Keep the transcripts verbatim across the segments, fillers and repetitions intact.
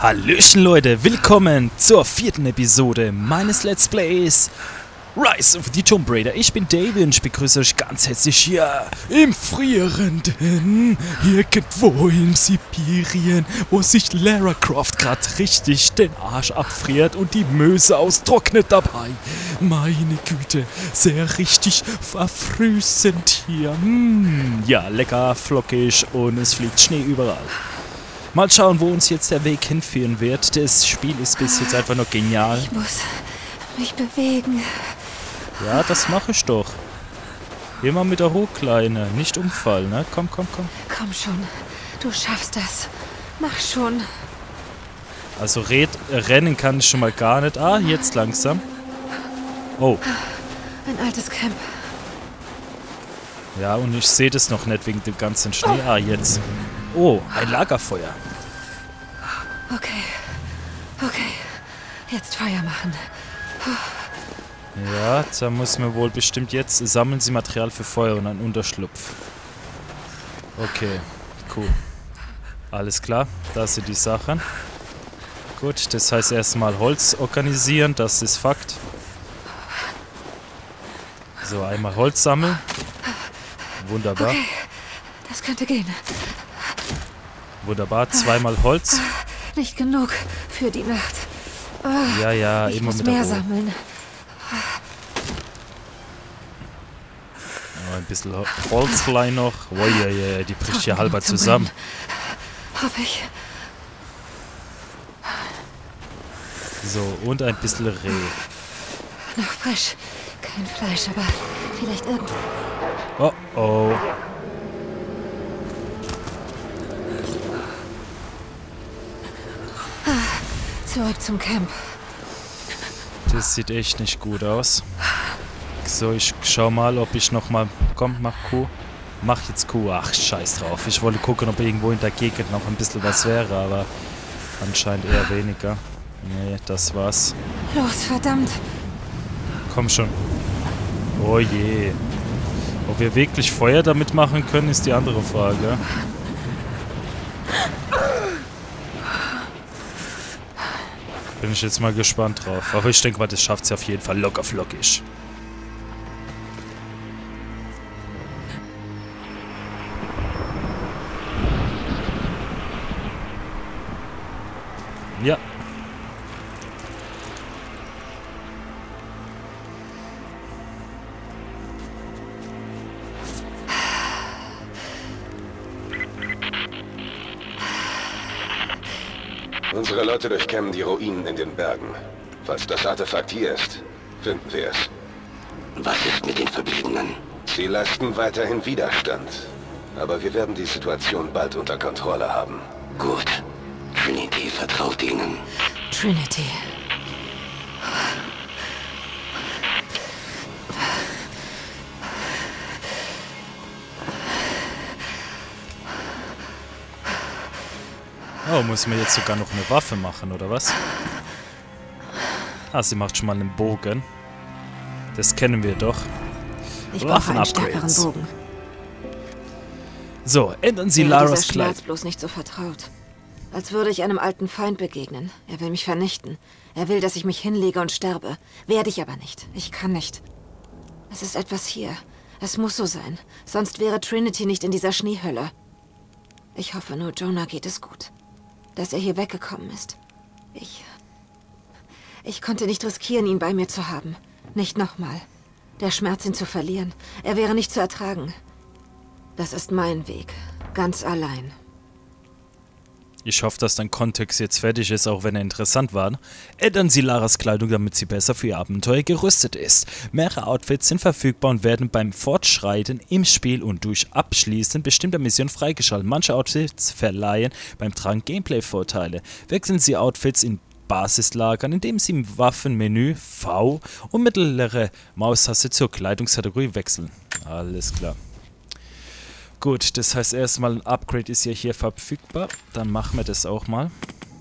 Hallöchen Leute, willkommen zur vierten Episode meines Let's Plays Rise of the Tomb Raider. Ich bin David und ich begrüße euch ganz herzlich hier im frierenden, irgendwo in Sibirien, wo sich Lara Croft gerade richtig den Arsch abfriert und die Möse austrocknet dabei. Meine Güte, sehr richtig verfrüssend hier. Mmh, ja, lecker, flockig und es fliegt Schnee überall. Mal schauen, wo uns jetzt der Weg hinführen wird. Das Spiel ist bis jetzt einfach nur genial. Ich muss mich bewegen. Ja, das mache ich doch. Immer mit der Hochkleine, nicht umfallen, ne? Komm, komm, komm. Komm schon, du schaffst das. Mach schon. Also red, äh, rennen kann ich schon mal gar nicht. Ah, jetzt langsam. Oh. Ein altes Camp. Ja, und ich sehe das noch nicht wegen dem ganzen Schnee. Ah, jetzt. Oh, ein Lagerfeuer. Okay, okay. Jetzt Feuer machen. Ja, da muss man wohl bestimmt jetzt... Sammeln Sie Material für Feuer und einen Unterschlupf. Okay, cool. Alles klar, das sind die Sachen. Gut, das heißt erstmal Holz organisieren, das ist Fakt. So, einmal Holz sammeln. Wunderbar. Okay, das könnte gehen. Wunderbar, zweimal Holz. Nicht genug für die Nacht. Ja, ja, ich immer muss mit der mehr Ruhe. sammeln. Oh, ein bisschen Ho- Holzlein noch. Oh, ja, ja, die bricht hier halber Zum zusammen. Brennen. Hoffe ich. So, und ein bisschen Reh. Noch frisch. Kein Fleisch, aber vielleicht irgendwo. Oh, oh. Zurück zum Camp. Das sieht echt nicht gut aus. So, ich schau mal, ob ich nochmal... Komm, mach Kuh. Mach jetzt Kuh. Ach, scheiß drauf. Ich wollte gucken, ob irgendwo in der Gegend noch ein bisschen was wäre, aber anscheinend eher weniger. Nee, das war's. Los, verdammt. Komm schon. Oh je. Ob wir wirklich Feuer damit machen können, ist die andere Frage. Bin ich jetzt mal gespannt drauf. Aber ich denke mal, das schafft sie auf jeden Fall locker flockig. Ja. Unsere Leute durchkämmen die Ruinen in den Bergen. Falls das Artefakt hier ist, finden wir es. Was ist mit den Verbliebenen? Sie leisten weiterhin Widerstand. Aber wir werden die Situation bald unter Kontrolle haben. Gut. Trinity vertraut ihnen. Trinity. Oh, muss man jetzt sogar noch eine Waffe machen, oder was? Ah, sie macht schon mal einen Bogen. Das kennen wir doch. Ich brauche einen stärkeren Waffen-Upgrades. Bogen. So, ändern Sie Wäre Laras dieser Kleid. Schmerz bloß nicht so vertraut. Als würde ich einem alten Feind begegnen. Er will mich vernichten. Er will, dass ich mich hinlege und sterbe. Werde ich aber nicht. Ich kann nicht. Es ist etwas hier. Es muss so sein. Sonst wäre Trinity nicht in dieser Schneehölle. Ich hoffe nur, Jonah geht es gut. Dass er hier weggekommen ist. Ich... Ich konnte nicht riskieren, ihn bei mir zu haben. Nicht nochmal. Der Schmerz, ihn zu verlieren. Er wäre nicht zu ertragen. Das ist mein Weg. Ganz allein. Ich hoffe, dass dein Kontext jetzt fertig ist, auch wenn er interessant war. Ändern Sie Laras Kleidung, damit sie besser für ihr Abenteuer gerüstet ist. Mehrere Outfits sind verfügbar und werden beim Fortschreiten im Spiel und durch Abschließen bestimmter Missionen freigeschaltet. Manche Outfits verleihen beim Tragen Gameplay-Vorteile. Wechseln Sie Outfits in Basislagern, indem Sie im Waffenmenü V und mittlere Maustaste zur Kleidungskategorie wechseln. Alles klar. Gut, das heißt erstmal ein Upgrade ist ja hier verfügbar. Dann machen wir das auch mal.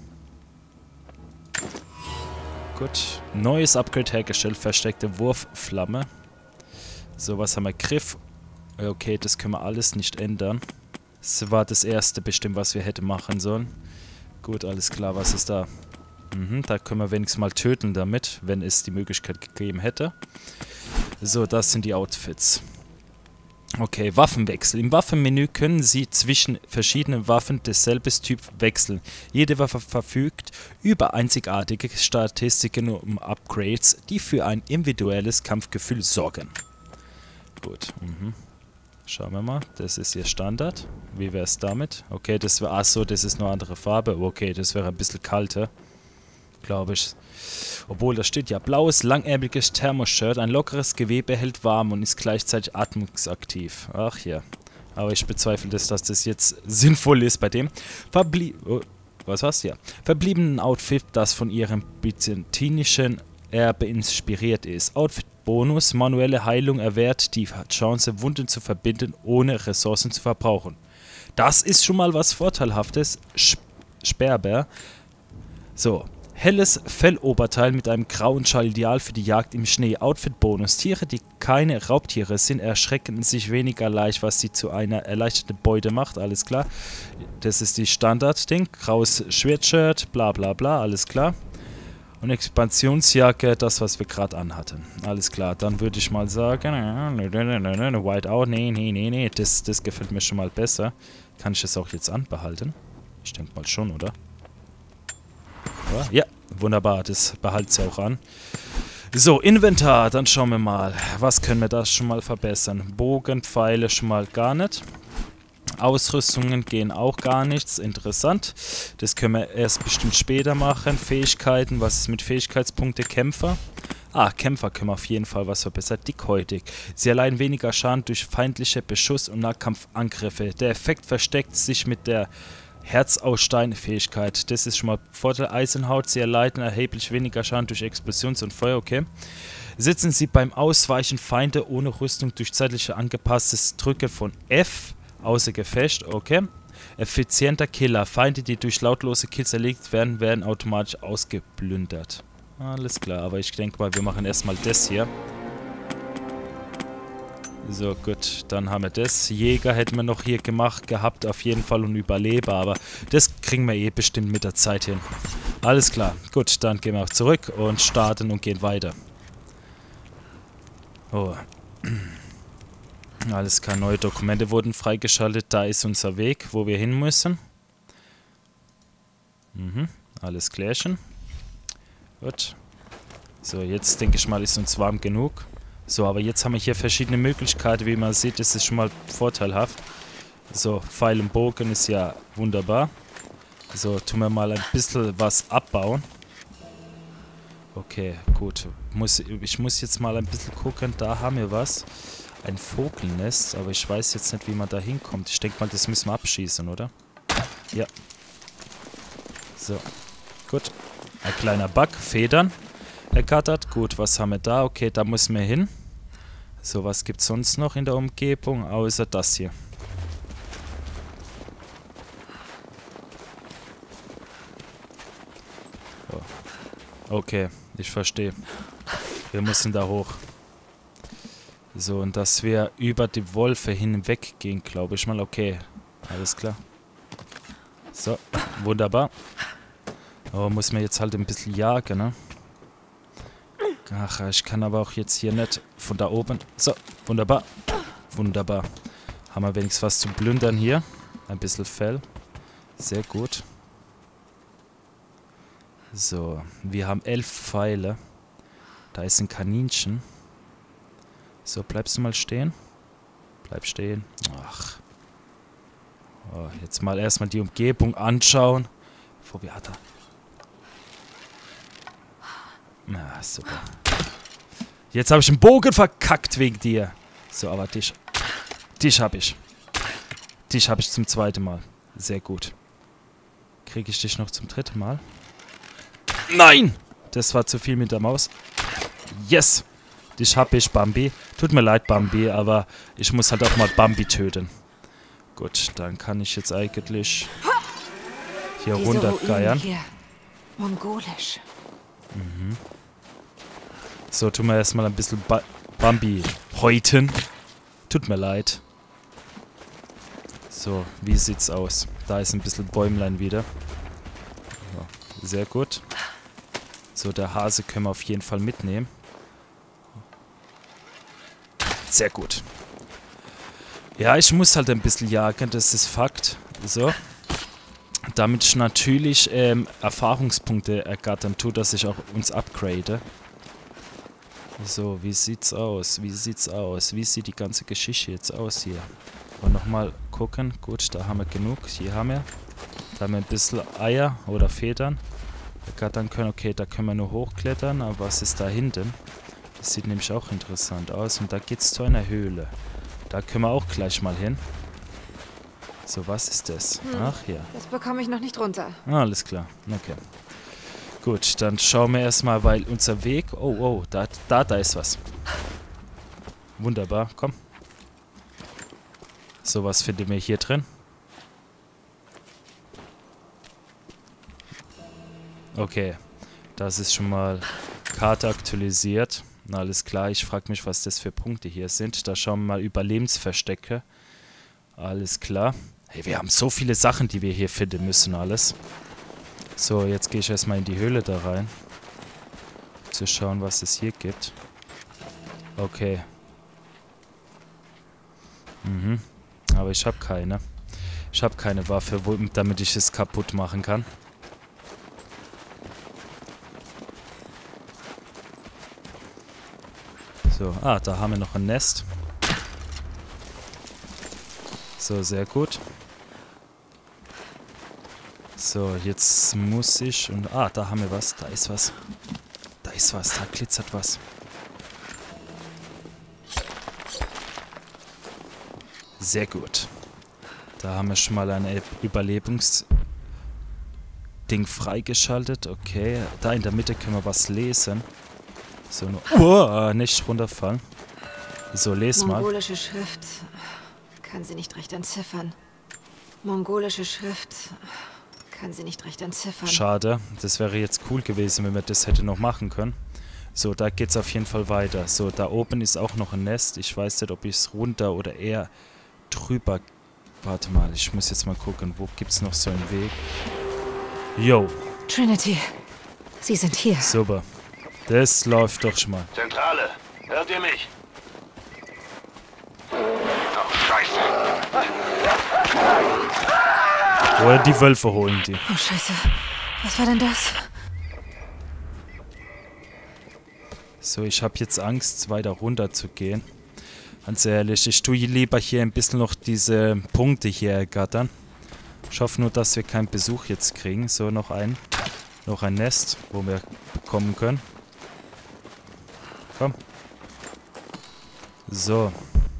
Gut. Neues Upgrade hergestellt. Versteckte Wurfflamme. So, was haben wir? Griff. Okay, das können wir alles nicht ändern. Das war das erste bestimmt, was wir hätten machen sollen. Gut, alles klar, was ist da? Mhm, da können wir wenigstens mal töten damit, wenn es die Möglichkeit gegeben hätte. So, das sind die Outfits. Okay, Waffenwechsel. Im Waffenmenü können Sie zwischen verschiedenen Waffen desselben Typ wechseln. Jede Waffe verfügt über einzigartige Statistiken und Upgrades, die für ein individuelles Kampfgefühl sorgen. Gut, mhm. Schauen wir mal, das ist hier Standard. Wie wäre es damit? Okay, das wäre, ach so, das ist nur andere Farbe. Okay, das wäre ein bisschen kalter, glaube ich. Obwohl, da steht ja blaues, langärmeliges Thermoshirt. Ein lockeres Gewebe hält warm und ist gleichzeitig atmungsaktiv. Ach ja. Aber ich bezweifle, dass, dass das jetzt sinnvoll ist bei dem. Verblie oh, was war's? Ja. Verbliebenen Outfit, das von ihrem byzantinischen Erbe inspiriert ist. Outfit-Bonus, manuelle Heilung erwehrt die Chance, Wunden zu verbinden, ohne Ressourcen zu verbrauchen. Das ist schon mal was Vorteilhaftes. Sperber. So. Helles Felloberteil mit einem grauen Schal, ideal für die Jagd im Schnee. Outfit-Bonus. Tiere, die keine Raubtiere sind, erschrecken sich weniger leicht, was sie zu einer erleichterten Beute macht. Alles klar. Das ist die Standard-Ding. Graues Schwertshirt, bla bla bla, alles klar. Und Expansionsjacke, das, was wir gerade anhatten. Alles klar, dann würde ich mal sagen, Whiteout, nee, nee, nee, nee, das, das gefällt mir schon mal besser. Kann ich das auch jetzt anbehalten? Ich denke mal schon, oder? Ja, wunderbar, das behalten sie auch an. So, Inventar, dann schauen wir mal. Was können wir da schon mal verbessern? Bogen, Pfeile schon mal gar nicht. Ausrüstungen gehen auch gar nichts. Interessant. Das können wir erst bestimmt später machen. Fähigkeiten, was ist mit Fähigkeitspunkte? Kämpfer. Ah, Kämpfer können wir auf jeden Fall was verbessern. Dickhäutig. Sie erleiden weniger Schaden durch feindliche Beschuss- und Nahkampfangriffe. Der Effekt versteckt sich mit der Herzausstein-Fähigkeit. Das ist schon mal Vorteil. Eisenhaut. Sie erleiden erheblich weniger Schaden durch Explosions- und Feuer. Okay. Sitzen Sie beim Ausweichen Feinde ohne Rüstung durch zeitlich angepasstes Drücken von F außer Gefecht. Okay. Effizienter Killer. Feinde, die durch lautlose Kills erlegt werden, werden automatisch ausgeplündert. Alles klar. Aber ich denke mal, wir machen erstmal das hier. So, gut, dann haben wir das. Jäger hätten wir noch hier gemacht gehabt, auf jeden Fall, und Überleber, aber das kriegen wir eh bestimmt mit der Zeit hin. Alles klar, gut, dann gehen wir auch zurück und starten und gehen weiter. Oh. Alles klar, neue Dokumente wurden freigeschaltet, da ist unser Weg, wo wir hin müssen. Mhm, alles klärchen. Gut. So, jetzt denke ich mal, ist uns warm genug. So, aber jetzt haben wir hier verschiedene Möglichkeiten, wie man sieht, das ist schon mal vorteilhaft. So, Pfeil und Bogen ist ja wunderbar. So, tun wir mal ein bisschen was abbauen. Okay, gut. Muss, ich muss jetzt mal ein bisschen gucken, da haben wir was. Ein Vogelnest, aber ich weiß jetzt nicht, wie man da hinkommt. Ich denke mal, das müssen wir abschießen, oder? Ja. So, gut. Ein kleiner Bug, Federn. Ergattert. Gut, was haben wir da? Okay, da müssen wir hin. So, was gibt es sonst noch in der Umgebung, außer das hier? Oh. Okay, ich verstehe. Wir müssen da hoch. So, und dass wir über die Wölfe hinweg gehen, glaube ich mal. Okay, alles klar. So, wunderbar. Aber muss man jetzt halt ein bisschen jagen, ne? Ach, ich kann aber auch jetzt hier nicht von da oben. So, wunderbar. Wunderbar. Haben wir wenigstens was zum Plündern hier. Ein bisschen Fell. Sehr gut. So, wir haben elf Pfeile. Da ist ein Kaninchen. So, bleibst du mal stehen? Bleib stehen. Ach. Oh, jetzt mal erstmal die Umgebung anschauen. Bevor wir... Hat Na, super. Jetzt habe ich den Bogen verkackt wegen dir. So, aber dich... Dich habe ich. Dich habe ich zum zweiten Mal. Sehr gut. Kriege ich dich noch zum dritten Mal? Nein! Das war zu viel mit der Maus. Yes! Dich habe ich, Bambi. Tut mir leid, Bambi, aber ich muss halt auch mal Bambi töten. Gut, dann kann ich jetzt eigentlich hier runtergeiern. Hier. Mongolisch. Mhm. So, tun wir erstmal ein bisschen ba Bambi häuten. Tut mir leid. So, wie sieht's aus? Da ist ein bisschen Bäumlein wieder. Sehr gut. So, der Hase können wir auf jeden Fall mitnehmen. Sehr gut. Ja, ich muss halt ein bisschen jagen, das ist Fakt. So. Damit ich natürlich ähm, Erfahrungspunkte ergattern tue, dass ich auch uns upgrade. So, wie sieht's aus? Wie sieht's aus? Wie sieht die ganze Geschichte jetzt aus hier? Und nochmal gucken. Gut, da haben wir genug. Hier haben wir. Da haben wir ein bisschen Eier oder Federn. Ergattern können. Okay, da können wir nur hochklettern. Aber was ist da hinten? Das sieht nämlich auch interessant aus. Und da geht's zu einer Höhle. Da können wir auch gleich mal hin. So, was ist das? Hm, Ach ja. Das bekomme ich noch nicht runter. Ah, alles klar. Okay. Gut, dann schauen wir erstmal, weil unser Weg... Oh, oh, da, da, da ist was. Wunderbar, komm. So, was finden wir hier drin? Okay, das ist schon mal Karte aktualisiert. Na, alles klar, ich frage mich, was das für Punkte hier sind. Da schauen wir mal Überlebensverstecke. Alles klar. Hey, wir haben so viele Sachen, die wir hier finden müssen, alles. So, jetzt gehe ich erstmal in die Höhle da rein. Zu schauen, was es hier gibt. Okay. Mhm. Aber ich habe keine. Ich habe keine Waffe, wo, damit ich es kaputt machen kann. So, ah, da haben wir noch ein Nest. So, sehr gut. So, jetzt muss ich... Und, ah, da haben wir was. Da ist was. Da ist was. Da glitzert was. Sehr gut. Da haben wir schon mal ein Überlebungsding freigeschaltet. Okay. Da in der Mitte können wir was lesen. So, nur... Oh, nicht runterfallen. So, les mal. Mongolische Schrift. Kann sie nicht recht entziffern. Mongolische Schrift. Kann sie nicht recht entziffern. Schade. Das wäre jetzt cool gewesen, wenn wir das hätte noch machen können. So, da geht's auf jeden Fall weiter. So, da oben ist auch noch ein Nest. Ich weiß nicht, ob ich es runter oder eher drüber... Warte mal, ich muss jetzt mal gucken. Wo gibt's noch so einen Weg? Yo. Trinity. Sie sind hier. Super. Das läuft doch schon mal. Zentrale, hört ihr mich? Oh, Scheiße. Oder die Wölfe holen die. Oh, Scheiße. Was war denn das? So, ich habe jetzt Angst, weiter runter zu gehen. Ganz ehrlich, ich tue lieber hier ein bisschen noch diese Punkte hier ergattern. Ich hoffe nur, dass wir keinen Besuch jetzt kriegen. So, noch ein, noch ein Nest, wo wir bekommen können. Komm. So.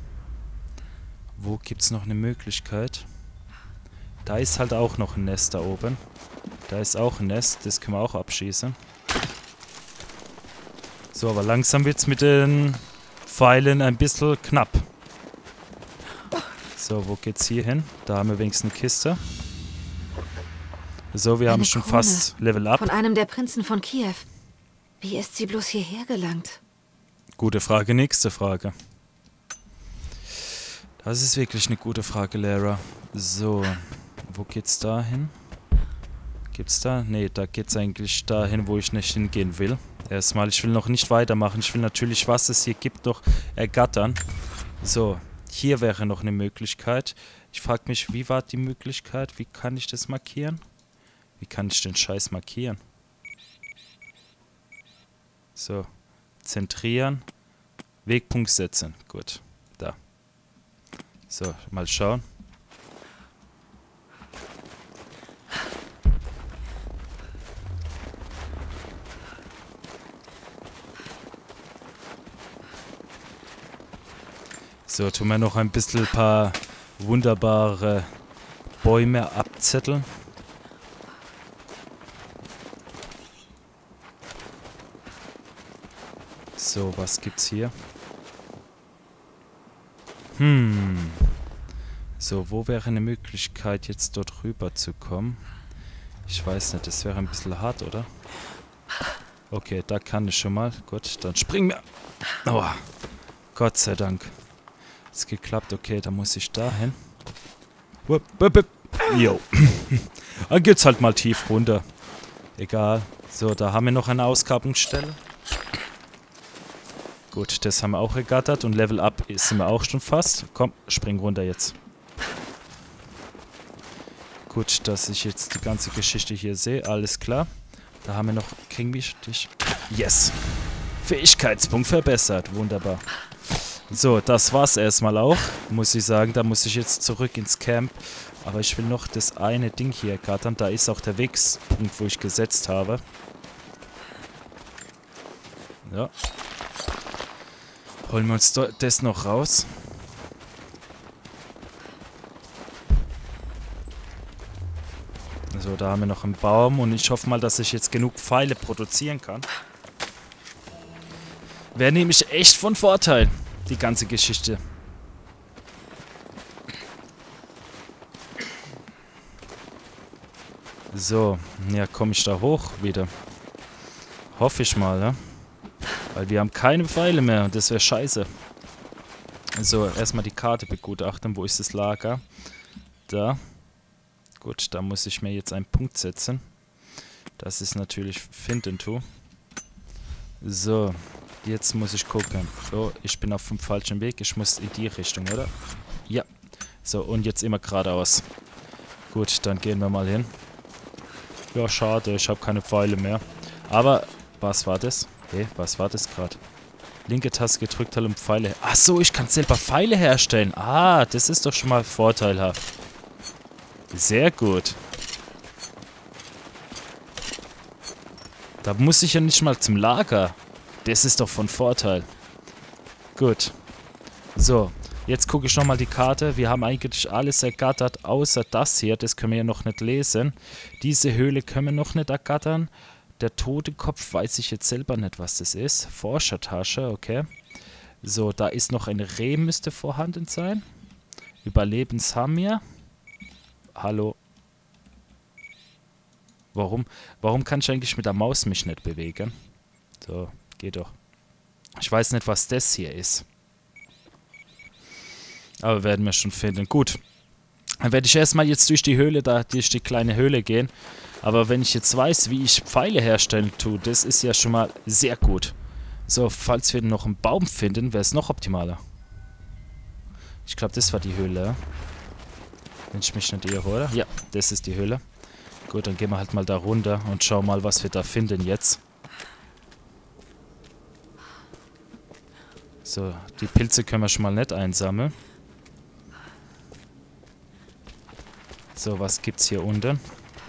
Wo gibt es noch eine Möglichkeit? Da ist halt auch noch ein Nest da oben. Da ist auch ein Nest, das können wir auch abschießen. So, aber langsam wird es mit den Pfeilen ein bisschen knapp. So, wo geht's hier hin? Da haben wir wenigstens eine Kiste. So, wir Eine haben schon Krone fast Level Up. Von einem der Prinzen von Kiew. Wie ist sie bloß hierher gelangt? Gute Frage, nächste Frage. Das ist wirklich eine gute Frage, Lara. So, wo geht's da hin? Gibt's da? Nee, da geht's eigentlich dahin, wo ich nicht hingehen will. Erstmal, ich will noch nicht weitermachen. Ich will natürlich, was es hier gibt, noch ergattern. So, hier wäre noch eine Möglichkeit. Ich frage mich, wie war die Möglichkeit? Wie kann ich das markieren? Wie kann ich den Scheiß markieren? So, zentrieren. Wegpunkt setzen. Gut, da. So, mal schauen. So, tun wir noch ein bisschen ein paar wunderbare Bäume abzetteln. So, was gibt's hier? Hm. So, wo wäre eine Möglichkeit, jetzt dort rüber zu kommen? Ich weiß nicht, das wäre ein bisschen hart, oder? Okay, da kann ich schon mal. Gut, dann springen wir. Oh, Gott sei Dank. Ist geklappt, okay, da muss ich da hin. Jo. Dann geht's halt mal tief runter. Egal. So, da haben wir noch eine Ausgrabungsstelle. Gut, das haben wir auch ergattert. Und Level Up sind wir auch schon fast. Komm, spring runter jetzt. Gut, dass ich jetzt die ganze Geschichte hier sehe. Alles klar. Da haben wir noch... Kriegen wir dich? Yes. Fähigkeitspunkt verbessert. Wunderbar. So, das war's erstmal auch. Muss ich sagen, da muss ich jetzt zurück ins Camp. Aber ich will noch das eine Ding hier ergattern. Da ist auch der Wegspunkt, wo ich gesetzt habe. Ja. Holen wir uns das noch raus. So, da haben wir noch einen Baum und ich hoffe mal, dass ich jetzt genug Pfeile produzieren kann. Wäre nämlich echt von Vorteil, die ganze Geschichte. So, ja, komme ich da hoch wieder. Hoffe ich mal, ja. Weil wir haben keine Pfeile mehr und das wäre scheiße. So, erstmal die Karte begutachten. Wo ist das Lager? Da. Gut, da muss ich mir jetzt einen Punkt setzen. Das ist natürlich Findentu. So, jetzt muss ich gucken. Oh, ich bin auf dem falschen Weg. Ich muss in die Richtung, oder? Ja. So, und jetzt immer geradeaus. Gut, dann gehen wir mal hin. Ja, schade, ich habe keine Pfeile mehr. Aber, was war das? Hey, was war das gerade? Linke Taste gedrückt halten, um Pfeile... Ach so, ich kann selber Pfeile herstellen. Ah, das ist doch schon mal vorteilhaft. Sehr gut. Da muss ich ja nicht mal zum Lager. Das ist doch von Vorteil. Gut. So, jetzt gucke ich nochmal die Karte. Wir haben eigentlich alles ergattert, außer das hier. Das können wir ja noch nicht lesen. Diese Höhle können wir noch nicht ergattern. Der Totenkopf weiß ich jetzt selber nicht, was das ist. Forschertasche, okay. So, da ist noch ein Reh, müsste vorhanden sein. Überlebenshammer. Hallo. Warum? Warum kann ich eigentlich mit der Maus mich nicht bewegen? So, geht doch. Ich weiß nicht, was das hier ist. Aber werden wir schon finden. Gut. Dann werde ich erstmal jetzt durch die Höhle, da durch die kleine Höhle gehen. Aber wenn ich jetzt weiß, wie ich Pfeile herstellen tue, das ist ja schon mal sehr gut. So, falls wir noch einen Baum finden, wäre es noch optimaler. Ich glaube, das war die Höhle. Wenn ich mich nicht irre, oder? Ja, das ist die Höhle. Gut, dann gehen wir halt mal da runter und schauen mal, was wir da finden jetzt. So, die Pilze können wir schon mal nicht einsammeln. So, was gibt's hier unten?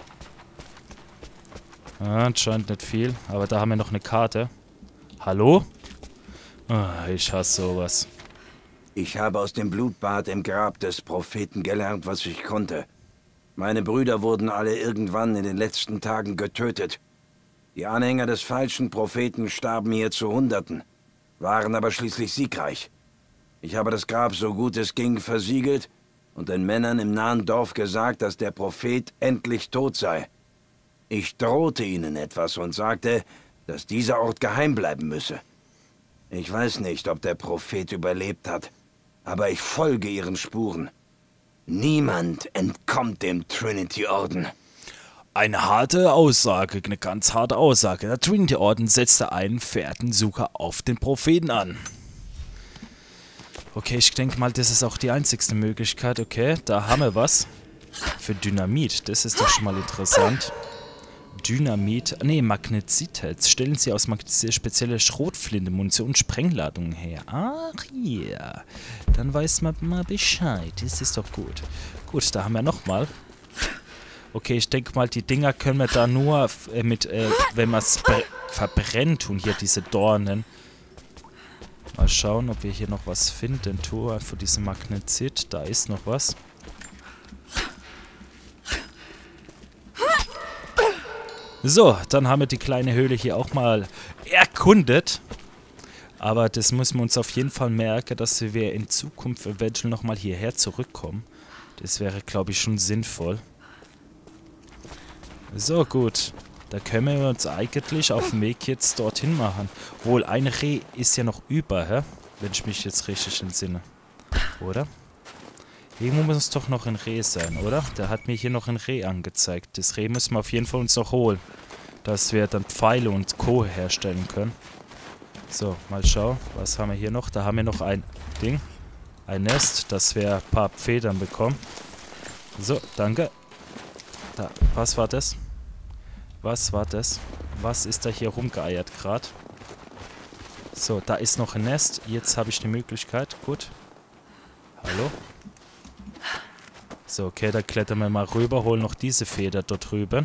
Ah, anscheinend nicht viel, aber da haben wir noch eine Karte. Hallo? Ah, ich hasse sowas. Ich habe aus dem Blutbad im Grab des Propheten gelernt, was ich konnte. Meine Brüder wurden alle irgendwann in den letzten Tagen getötet. Die Anhänger des falschen Propheten starben hier zu Hunderten, waren aber schließlich siegreich. Ich habe das Grab so gut es ging versiegelt und den Männern im nahen Dorf gesagt, dass der Prophet endlich tot sei. Ich drohte ihnen etwas und sagte, dass dieser Ort geheim bleiben müsse. Ich weiß nicht, ob der Prophet überlebt hat, aber ich folge ihren Spuren. Niemand entkommt dem Trinity-Orden. Eine harte Aussage, eine ganz harte Aussage. Der Trinity-Orden setzte einen Fährtensucher auf den Propheten an. Okay, ich denke mal, das ist auch die einzigste Möglichkeit. Okay, da haben wir was. Für Dynamit, das ist doch schon mal interessant. Dynamit, nee, Magnezit. Jetzt stellen sie aus Magnezit spezielle Schrotflinte, Munition und Sprengladungen her. Ach ja, dann weiß man mal Bescheid. Das ist doch gut. Gut, da haben wir nochmal. Okay, ich denke mal, die Dinger können wir da nur äh, mit, äh, wenn man es verbrennt, tun hier diese Dornen. Mal schauen, ob wir hier noch was finden. Tor für diese Magnezit, da ist noch was. So, dann haben wir die kleine Höhle hier auch mal erkundet. Aber das müssen wir uns auf jeden Fall merken, dass wir in Zukunft eventuell nochmal hierher zurückkommen. Das wäre, glaube ich, schon sinnvoll. So, gut. Da können wir uns eigentlich auf dem Weg jetzt dorthin machen. Wohl, ein Reh ist ja noch über, hä? Wenn ich mich jetzt richtig entsinne. Oder? Irgendwo muss es doch noch ein Reh sein, oder? Der hat mir hier noch ein Reh angezeigt. Das Reh müssen wir auf jeden Fall uns noch holen. dass wir dann Pfeile und Co. herstellen können. So, mal schauen, was haben wir hier noch? Da haben wir noch ein Ding. Ein Nest, dass wir ein paar Federn bekommen. So, danke. Da, was war das? Was war das? Was ist da hier rumgeeiert gerade? So, da ist noch ein Nest. Jetzt habe ich die Möglichkeit. Gut. Hallo? So, okay, da klettern wir mal rüber. Holen noch diese Feder dort drüben.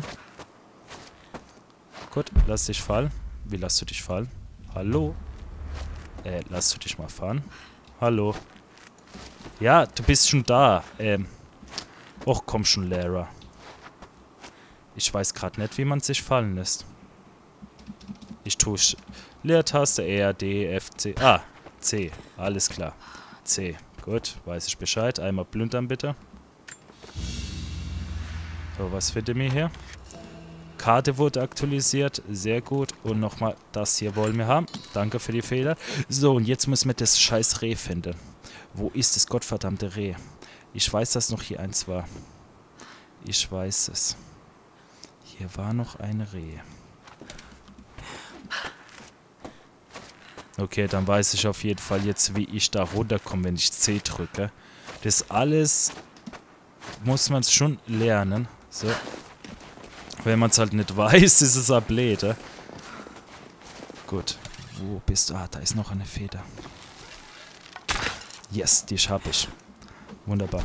Gut, lass dich fallen. Wie lässt du dich fallen? Hallo? Äh, lass du dich mal fahren? Hallo? Ja, du bist schon da. Ähm. Och, komm schon, Lara. Ich weiß gerade nicht, wie man sich fallen lässt. Ich tue Leertaste, R, D, F, C. Ah, C. Alles klar. C. Gut, weiß ich Bescheid. Einmal plündern bitte. So, was findet ihr hier? Karte wurde aktualisiert. Sehr gut. Und nochmal, das hier wollen wir haben. Danke für die Fehler. So, und jetzt müssen wir das scheiß Reh finden. Wo ist das gottverdammte Reh? Ich weiß, dass noch hier eins war. Ich weiß es. Hier war noch ein Reh. Okay, dann weiß ich auf jeden Fall jetzt, wie ich da runterkomme, wenn ich C drücke. Das alles muss man schon lernen. So. Wenn man es halt nicht weiß, ist es ablete. Gut. Wo bist du? Ah, da ist noch eine Feder. Yes, die habe ich. Wunderbar.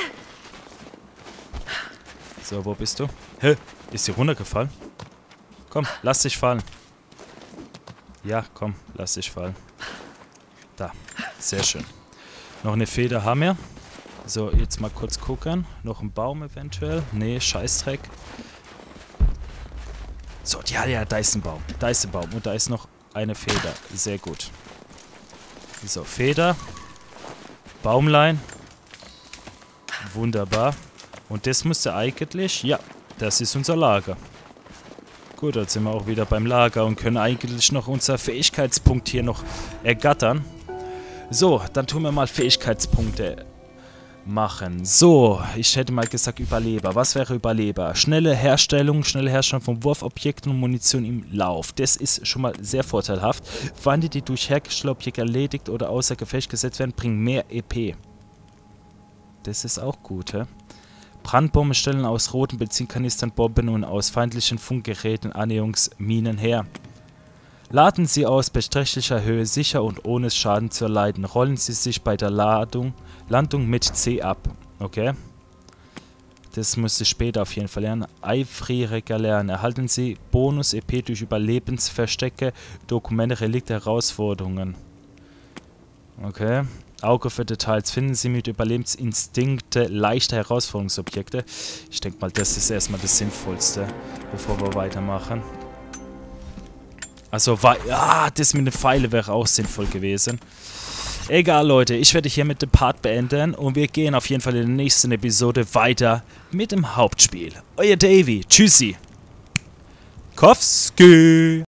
So, wo bist du? Hä? Ist sie runtergefallen? Komm, lass dich fallen. Ja, komm, lass dich fallen. Da, sehr schön. Noch eine Feder haben wir. So, jetzt mal kurz gucken. Noch ein Baum eventuell. Nee, Scheißdreck. So, ja, ja, da ist ein Baum. Da ist ein Baum. Und da ist noch eine Feder. Sehr gut. So, Feder. Baumlein. Wunderbar. Und das müsste eigentlich... Ja, das ist unser Lager. Gut, jetzt sind wir auch wieder beim Lager und können eigentlich noch unser Fähigkeitspunkt hier noch ergattern. So, dann tun wir mal Fähigkeitspunkte machen. So, ich hätte mal gesagt Überleber. Was wäre Überleber? Schnelle Herstellung, schnelle Herstellung von Wurfobjekten und Munition im Lauf. Das ist schon mal sehr vorteilhaft. Feinde, die durch hergestellte Objekte erledigt oder außer Gefecht gesetzt werden, bringen mehr E P. Das ist auch gut, hä? Brandbomben stellen aus roten Benzinkanistern Bomben und aus feindlichen Funkgeräten Annäherungsminen her. Laden Sie aus beträchtlicher Höhe sicher und ohne Schaden zu erleiden. Rollen Sie sich bei der Ladung, Landung mit C ab. Okay. Das müsste ich später auf jeden Fall lernen. Eifriger lernen. Erhalten Sie Bonus-E P durch Überlebensverstecke, Dokumente, Relikte, Herausforderungen. Okay. Auge für Details. Finden Sie mit Überlebensinstinkte leichte Herausforderungsobjekte. Ich denke mal, das ist erstmal das Sinnvollste, bevor wir weitermachen. Also, ja, das mit den Pfeilen wäre auch sinnvoll gewesen. Egal, Leute, ich werde hier mit dem Part beenden und wir gehen auf jeden Fall in der nächsten Episode weiter mit dem Hauptspiel. Euer Davy. Tschüssi. Kowski.